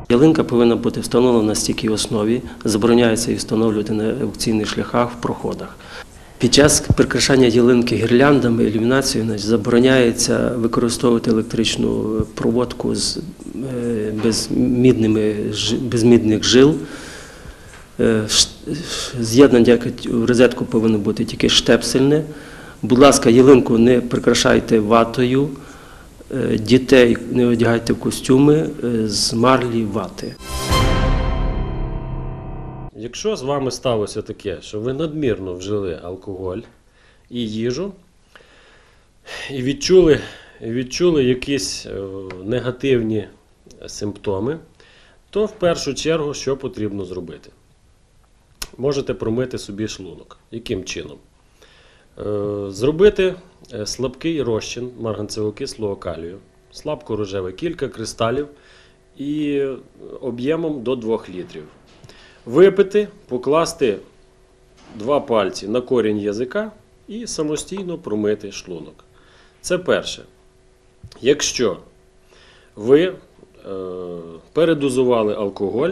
Ялинка повинна бути встановлена на стійкій основі, забороняється її встановлювати на аукційних шляхах, в проходах. Під час прикрашання ялинки гірляндами, ілюмінацією забороняється використовувати електричну проводку без мідних жил. З'єднання в розетку повинно бути тільки штепсельне. Будь ласка, ялинку не прикрашайте ватою, дітей не одягайте в костюми з марлі вати. Якщо з вами сталося таке, що ви надмірно вжили алкоголь і їжу, і відчули якісь негативні симптоми, то в першу чергу що потрібно зробити? Можете промити собі шлунок. Яким чином? Зробити слабкий розчин марганцево-кислого калію, слабко-рожевий, кілька кристалів і об'ємом до 2 літрів. Випити, покласти 2 пальці на корінь язика і самостійно промити шлунок. Це перше. Якщо ви передозували алкоголь,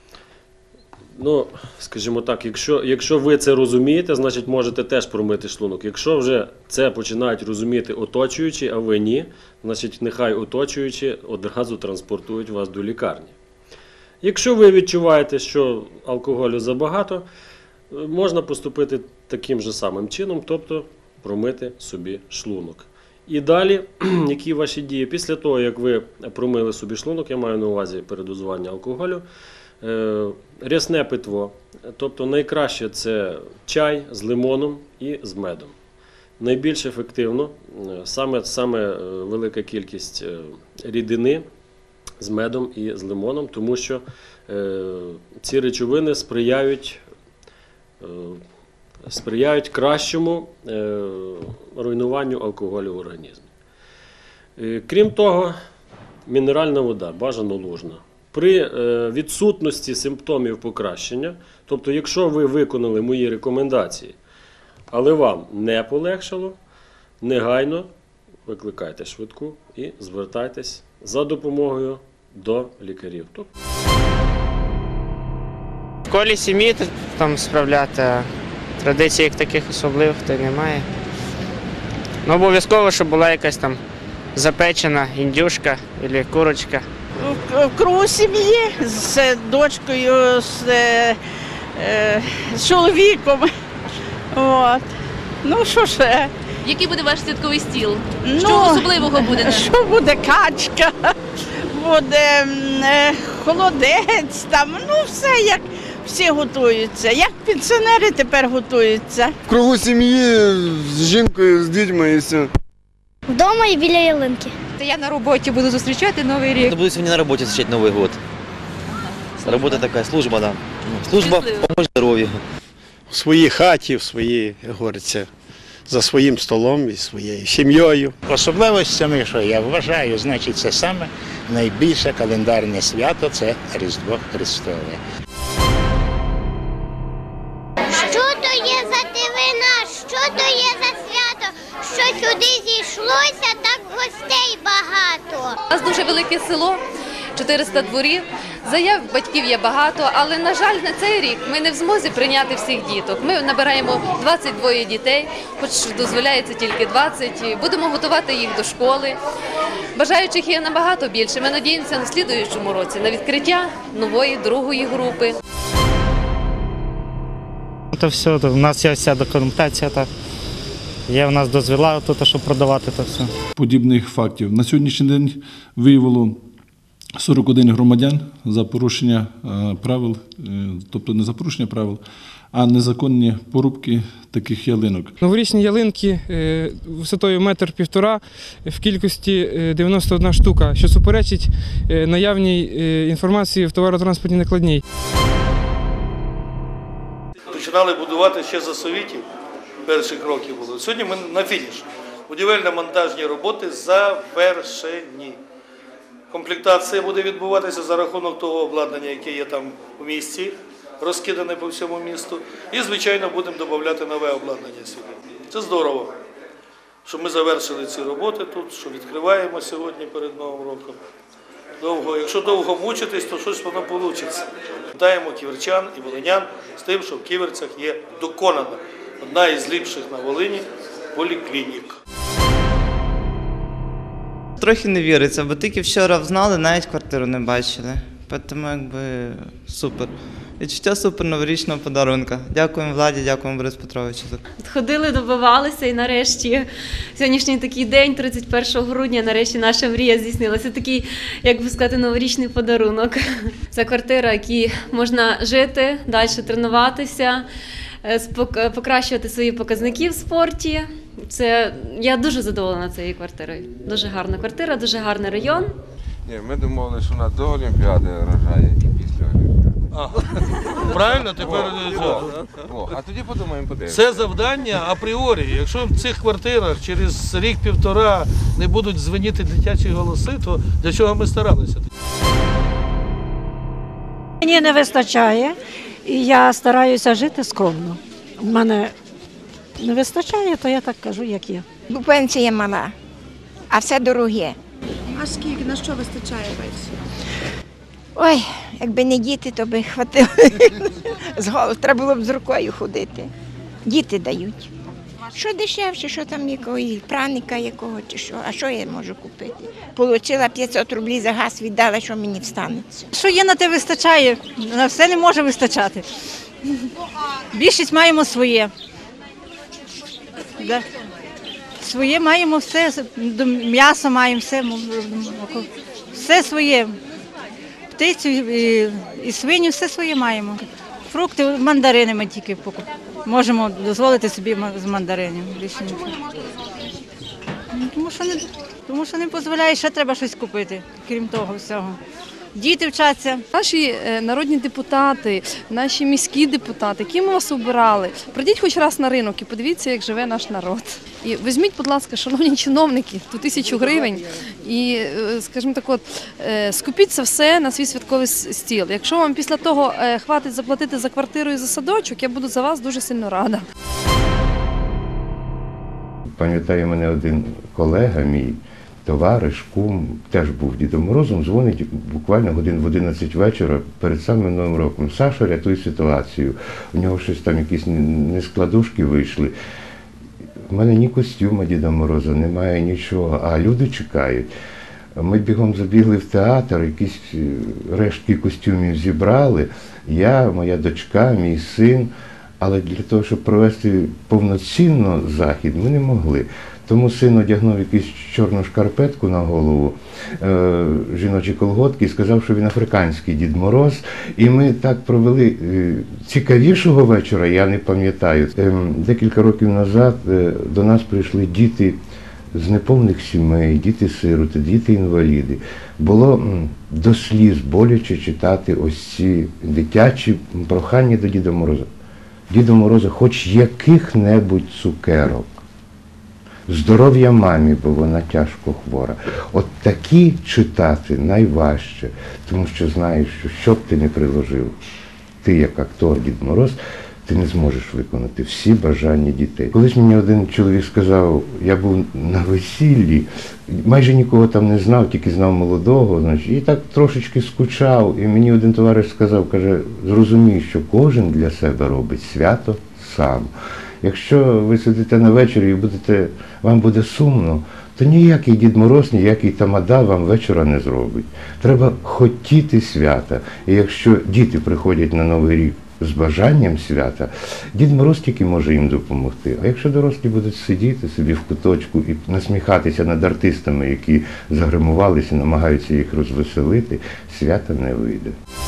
скажімо так, якщо ви це розумієте, значить можете теж промити шлунок. Якщо вже це починають розуміти оточуючі, а ви ні, значить нехай оточуючі одразу транспортують вас до лікарні. Якщо ви відчуваєте, що алкоголю забагато, можна поступити таким же самим чином, тобто промити собі шлунок. І далі, які ваші дії? Після того, як ви промили собі шлунок, я маю на увазі передозування алкоголю, рясне питво, тобто найкраще це чай з лимоном і з медом. Найбільш ефективно, саме велика кількість рідини з медом і з лимоном, тому що ці речовини сприяють кращому руйнуванню алкоголю в організмі. Крім того, мінеральна вода, бажано лужна. При відсутності симптомів покращення, тобто якщо ви виконали мої рекомендації, але вам не полегшало, негайно викликайте швидку і звертайтесь за допомогою до лікарів. В колі сім'ї там справляти, традицій як таких особливих то немає. Обов'язково, щоб була якась там запечена індюшка або курочка. В кругу сім'ї з дочкою, з чоловіком. От. Що ще? Який буде ваш святковий стіл? Що особливого буде? Що буде? Качка, буде холодець, все як всі готуються. Як пенсіонери тепер готуються. В кругу сім'ї, з жінкою, з дітьми і все. Вдома і біля ялинки. Я на роботі буду зустрічати Новий рік. Буду сьогодні на роботі зустрічати Новий год. Робота така, служба, да. Служба допоможе здоров'ю. В своїй хаті, в своїй, говориться, за своїм столом і своєю сім'єю. Особливостями, що я вважаю, значить, це саме найбільше календарне свято – це Різдво Христове. Що то є за дивина, що то є за свято, що сюди зійшлося, так гостей багато. У нас дуже велике село, 400 дворів, заяв батьків є багато, але, на жаль, на цей рік ми не в змозі прийняти всіх діток. Ми набираємо 22 дітей, хоч дозволяється тільки 20, будемо готувати їх до школи. Бажаючих є набагато більше. Ми надіємося на слідуючому році на відкриття нової, другої групи. Це все, у нас є вся документація, є в нас дозвіла, щоб продавати це все. Подібних фактів на сьогоднішній день виявило 41 громадян за порушення правил, тобто не за порушення правил, а незаконні порубки таких ялинок. Новорічні ялинки висотою 1,5 метра в кількості 91 штука, що суперечить наявній інформації в товаротранспортній накладній. Починали будувати ще за совітів, перших років було. Сьогодні ми на фініші. Будівельно-монтажні роботи завершені. Комплектація буде відбуватися за рахунок того обладнання, яке є там у місті, розкидане по всьому місту. І, звичайно, будемо додавати нове обладнання сюди. Це здорово, що ми завершили ці роботи тут, що відкриваємо сьогодні перед Новим роком. Якщо довго мучитись, то щось воно вийде. Вітаємо ківерчан і волинян з тим, що в Ківерцях є доконана одна із ліпших на Волині поліклінік. Трохи не віриться, бо тільки вчора взнали, навіть квартиру не бачили. Тому якби супер. Відчуття супер новорічного подарунка. Дякуємо владі, дякуємо Борису Петровичу. Ходили, добивалися і нарешті сьогоднішній такий день, 31 грудня, нарешті наша мрія здійснилася. Такий, як би сказати, новорічний подарунок. Це квартира, в якій можна жити, далі тренуватися, покращувати свої показники в спорті. Я дуже задоволена цією квартирою. Дуже гарна квартира, дуже гарний район. Ні, ми домовилися, що у нас до Олімпіади рожає і після Олімпіади. Правильно, тепер А тоді подумаємо, подивимося. це завдання апріорі. Якщо в цих квартирах через рік-півтора не будуть дзвеніти дитячі голоси, то для чого ми старалися? Мені не вистачає, і я стараюся жити скромно. У мене не вистачає, то я так кажу, як є. Бо пенсія мала, а все дороге. А скільки, на що вистачає весь? Ой, якби не діти, то би хватило. Треба було б з рукою ходити. Діти дають. Що дешевше, що там якогось праника якого чи що, а що я можу купити? Получила 500 рублів за газ, віддала, що мені встанеться. Що є, на те вистачає, на все не може вистачати. Більшість маємо своє. Своє маємо все, м'ясо маємо, все своє. Птицю і свиню, все своє маємо. Фрукти, мандарини ми тільки можемо дозволити собі з мандаринів. Більше нічого. Тому що не дозволяє, ще треба щось купити, крім того всього. Діти вчаться. Наші народні депутати, наші міські депутати, які ми вас обирали, прийдіть хоч раз на ринок і подивіться, як живе наш народ. І візьміть, будь ласка, шановні чиновники, ту 1000 гривень і, скажімо так, скупіть це все на свій святковий стіл. Якщо вам після того хватить заплатити за квартиру і за садочок, я буду за вас дуже сильно рада. Пам'ятаю, мене один колега мій, товариш, кум, теж був Дідом Морозом, дзвонить буквально годин в 11 вечора перед самим Новим роком. Саша, рятуй ситуацію. У нього щось там якісь нескладушки вийшли. У мене ні костюма Діда Мороза, немає нічого, а люди чекають. Ми бігом забігли в театр, якісь рештки костюмів зібрали. Я, моя дочка, мій син. Але для того, щоб провести повноцінно захід, ми не могли. Тому син одягнув якусь чорну шкарпетку на голову, жіночі колготки і сказав, що він африканський Дід Мороз. І ми так провели цікавішого вечора, я не пам'ятаю. Декілька років назад до нас прийшли діти з неповних сімей, діти-сироти, діти-інваліди. Було до сліз боляче читати ось ці дитячі прохання до Діда Мороза. Діду Морозу хоч яких-небудь цукерок. Здоров'я мамі, бо вона тяжко хвора. От такі читати найважче, тому що знаєш, що б ти не приложив, ти як актор Дід Мороз, ти не зможеш виконати всі бажання дітей. Колись мені один чоловік сказав, я був на весіллі, майже нікого там не знав, тільки знав молодого, значить, і так трошечки скучав. І мені один товариш сказав, каже, зрозумій, що кожен для себе робить свято сам. Якщо ви сидите на вечорі і вам буде сумно, то ніякий Дід Мороз, ніякий тамада вам вечора не зробить. Треба хотіти свята. І якщо діти приходять на Новий рік з бажанням свята, Дід Мороз тільки може їм допомогти. А якщо дорослі будуть сидіти собі в куточку і насміхатися над артистами, які загримувалися, намагаються їх розвеселити, свята не вийде.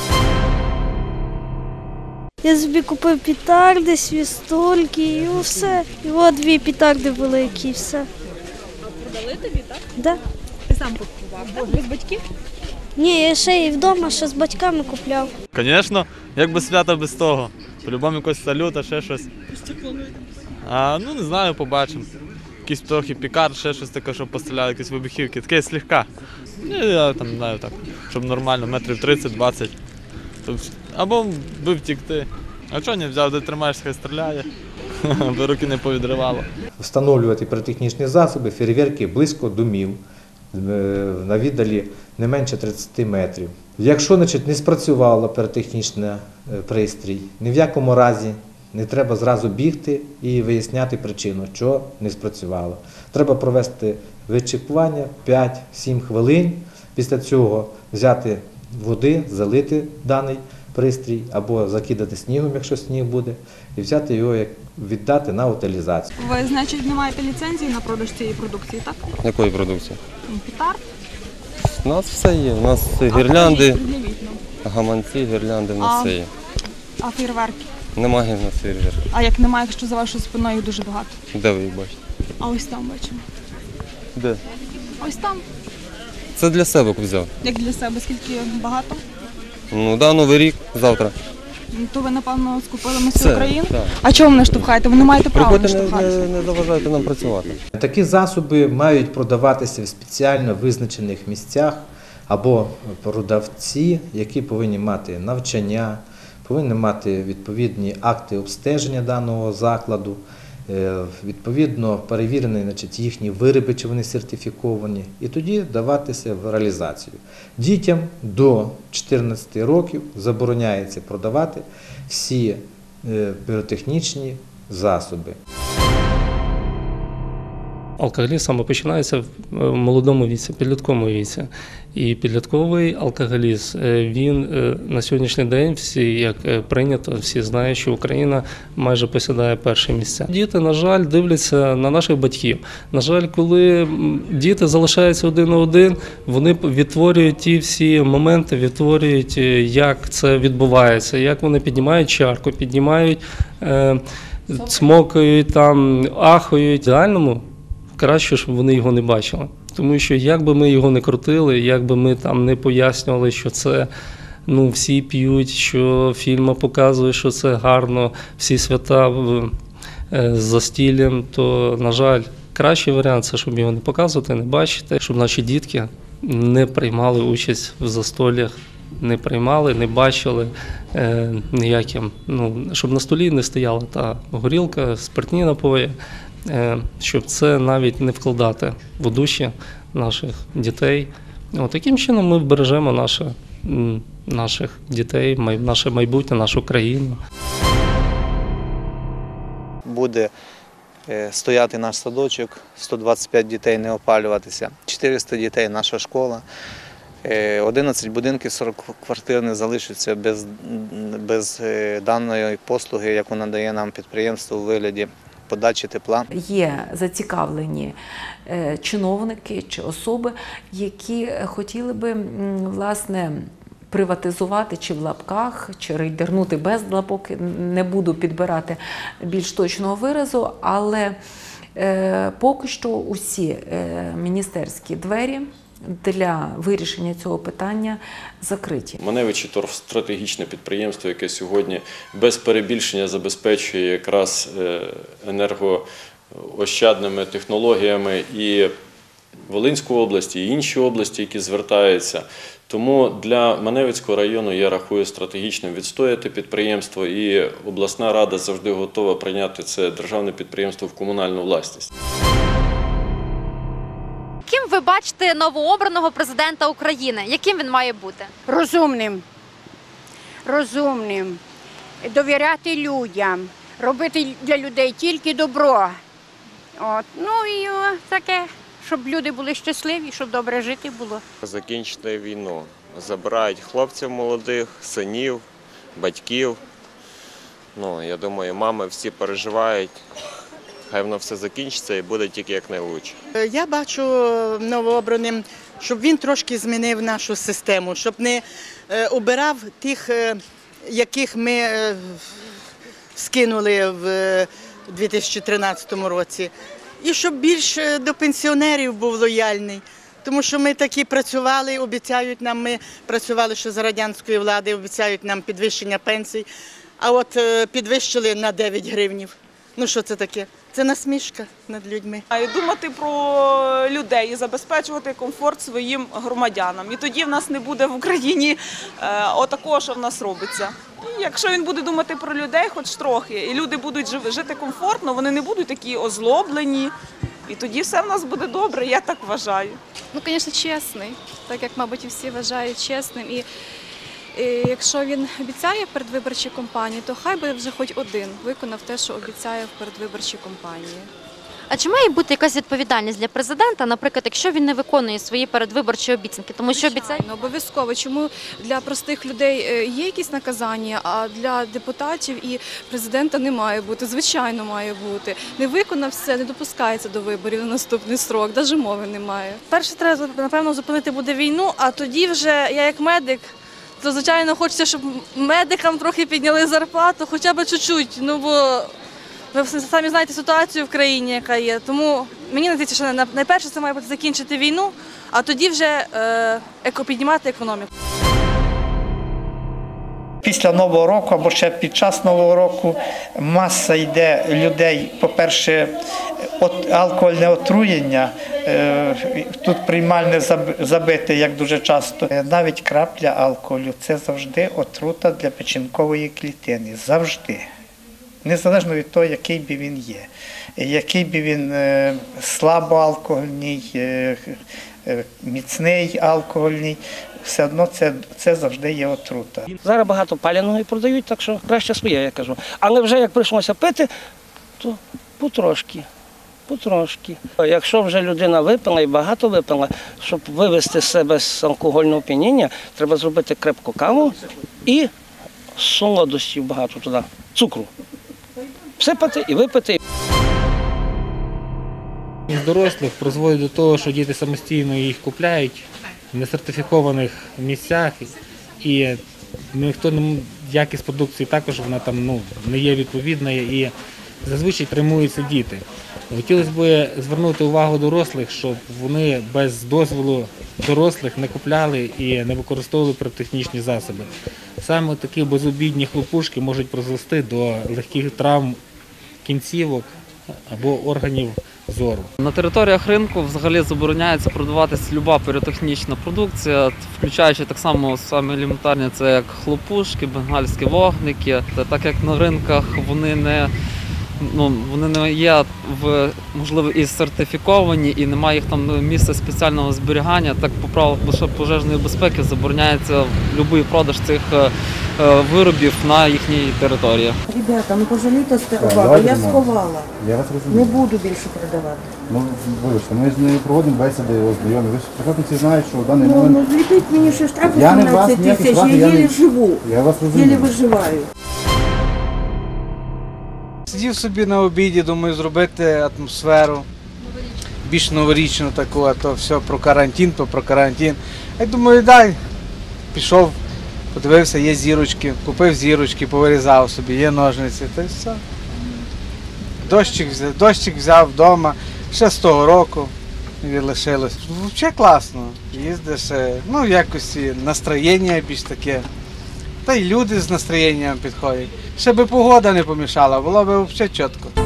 Я собі купив петарди, свістульки і все. І от 2 петарди великі і все. Продали тобі, так? Да. Ти сам купував, так? Без батьків? Ні, я ще і вдома, ще з батьками купляв. Звісно, як без свята без того. По-любому якось салют, а ще щось. Ну, не знаю, побачимо. Якийсь трохи пікар, ще щось таке, щоб постріляли, якісь вибухівки. Таке слегка. Я там не знаю так, щоб нормально, метрів 30-20. Або би втікти. А чого не взяв, де тримаєш, хай стріляє, аби руки не повідривало. Встановлювати піротехнічні засоби, фейерверки близько домів. на віддалі не менше 30 метрів. Якщо не спрацював піротехнічний пристрій, ні в якому разі не треба зразу бігти і виясняти причину, що не спрацювало. Треба провести вичікування 5-7 хвилин, після цього взяти води, залити даний пристрій або закидати снігом, якщо сніг буде, і взяти його, віддати на утилізацію. Ви, значить, не маєте ліцензії на продаж цієї продукції, так? Якої продукції? Петард? У нас все є. У нас гірлянди, гаманці, гірлянди, у нас все є. А фейерверки? Немає в нас фейерверків. А як немає, якщо за вашою спиною дуже багато? Де ви їх бачите? А ось там бачимо. Де? Ось там. Це для себе взяв. Як для себе? Скільки багато? Ну, да, Новий рік, завтра. То ви, напевно, скупили на всю Україну? Так. А чого ви не штовхаєте? Ви не маєте права не штовхати. Не заважайте нам працювати. Такі засоби мають продаватися в спеціально визначених місцях або продавці, які повинні мати навчання, повинні мати відповідні акти обстеження даного закладу, відповідно перевірені їхні вироби, чи вони сертифіковані, і тоді даватися в реалізацію. Дітям до 14 років забороняється продавати всі піротехнічні засоби. Алкоголізм саме починається в молодому віці, підлітковому віці. І підлітковий алкоголізм, він на сьогоднішній день, всі, як прийнято, всі знають, що Україна майже посідає перші місця. Діти, на жаль, дивляться на наших батьків. На жаль, коли діти залишаються один на один, вони відтворюють ті всі моменти, відтворюють, як це відбувається, як вони піднімають чарку, піднімають, цмокають, там, ахають. В ідеальному краще, щоб вони його не бачили. Тому що як би ми його не крутили, як би ми там не пояснювали, що це, ну, всі п'ють, що фільми показують, що це гарно, всі свята з застіллям, то, на жаль, кращий варіант – це, щоб його не показувати, не бачити, щоб наші дітки не приймали участь в застоллях, не приймали, не бачили ніяким, ну, щоб на столі не стояла та горілка, спиртні напої, щоб це навіть не вкладати в душі наших дітей. Таким чином ми вбережемо наших дітей, наше майбутнє, нашу країну. Буде стояти наш садочок, 125 дітей не опалюватися, 400 дітей наша школа, 11 будинків 40-квартирних залишаться без даної послуги, яку надає нам підприємство у вигляді подачі тепла. Є зацікавлені чиновники чи особи, які хотіли би, власне, приватизувати чи в лапках, чи рейдернути без лапок, не буду підбирати більш точного виразу, але поки що усі міністерські двері для вирішення цього питання закриті. Маневичі торф – стратегічне підприємство, яке сьогодні без перебільшення забезпечує якраз енергоощадними технологіями і Волинську область, і інші області, які звертаються. Тому для Маневицького району, я рахую, стратегічним відстояти підприємство, і обласна рада завжди готова прийняти це державне підприємство в комунальну власність. Ким ви бачите новообраного президента України? Яким він має бути? Розумним, довіряти людям, робити для людей тільки добро. Ну і таке, щоб люди були щасливі, щоб добре жити було. Закінчити війну, забирають хлопців молодих, синів, батьків. Я думаю, мами всі переживають. Хай воно все закінчиться і буде тільки якнайкраще. Я бачу новообраним, щоб він трошки змінив нашу систему, щоб не обирав тих, яких ми скинули в 2013 році. І щоб більш до пенсіонерів був лояльний. Тому що ми такі працювали, обіцяють нам, ми працювали ще за радянської влади, обіцяють нам підвищення пенсій, а от підвищили на 9 гривнів. Ну що це таке? Це насмішка над людьми. Думати про людей і забезпечувати комфорт своїм громадянам. І тоді в нас не буде в Україні отакого, що в нас робиться. І якщо він буде думати про людей хоч трохи, і люди будуть жити комфортно, вони не будуть такі озлоблені. І тоді все в нас буде добре, я так вважаю. Ну, звісно, чесний, так як, мабуть, і всі вважають чесним. І якщо він обіцяє в передвиборчій кампанії, то хай би вже хоч один виконав те, що обіцяє в передвиборчій кампанії. А чи має бути якась відповідальність для президента, наприклад, якщо він не виконує свої передвиборчі обіцянки? Тому що обіцяє... Обов'язково. Чому для простих людей є якісь наказання, а для депутатів і президента не має бути? Звичайно, має бути. Не виконав все, не допускається до виборів на наступний срок, навіть мови немає. Перше треба, напевно, зупинити буде війну, а тоді вже я як медик, то, звичайно, хочеться, щоб медикам трохи підняли зарплату, хоча б чуть-чуть, ну бо ви самі знаєте ситуацію в країні, яка є. Тому мені здається, що найперше це має бути закінчити війну, а тоді вже піднімати економіку. Після Нового року або ще під час Нового року маса йде людей, по-перше, алкогольне отруєння, тут приймальне забите, як дуже часто. Навіть крапля алкоголю – це завжди отрута для печінкової клітини, завжди. Незалежно від того, який би він є, який би він слабоалкогольний, міцний алкогольний, все одно це завжди є отрута. Зараз багато паляного і продають, так що краще своє, я кажу. Але вже як прийшлося пити, то потрошки. Якщо вже людина випила і багато випила, щоб вивести себе з алкогольного оп'яніння, треба зробити крепку каву і солодощів багато туди, цукру. Всипати і випити. Із дорослих призводить до того, що діти самостійно їх купляють в несертифікованих місцях, і якість продукції також вона там не є відповідною, і зазвичай тримуються діти. Хотілося б звернути увагу дорослих, щоб вони без дозволу дорослих не купляли і не використовували піротехнічні засоби. Саме такі безобідні хлопушки можуть призвести до легких травм кінцівок або органів зору. На територіях ринку взагалі забороняється продаватися люба піротехнічна продукція, включаючи так само саме елементарні, це як хлопушки, бенгальські вогники. Так як на ринках вони не є можливо і сертифіковані, і немає їх там місця спеціального зберігання, так по правилах пожежної безпеки забороняється будь-який продаж цих виробів на їхній території. Ребята, пожалійте увагу, я сховала. Я вас розумію. Не буду більше продавати. Вибачте, ми з нею проводимо бесіди, знайомі. Ви ж прекрасно всі знаєте, що в даний момент... Зліпіть мені ще штраф 18 тисяч, я єлі живу, я вас розумію. єлі виживаю. Сидів собі на обіді, думаю, зробити атмосферу більш новорічну таку, а то все про карантин, то про карантин. Я думаю, пішов, подивився, є зірочки, купив зірочки, повирізав собі, є ножниці, та й все. Дощик взяв вдома, ще з того року лишилось. Взагалі класно, їздиш, якось настроєння більш таке. Та й люди з настроєнням підходять. Ще би погода не помішала, було б взагалі чітко.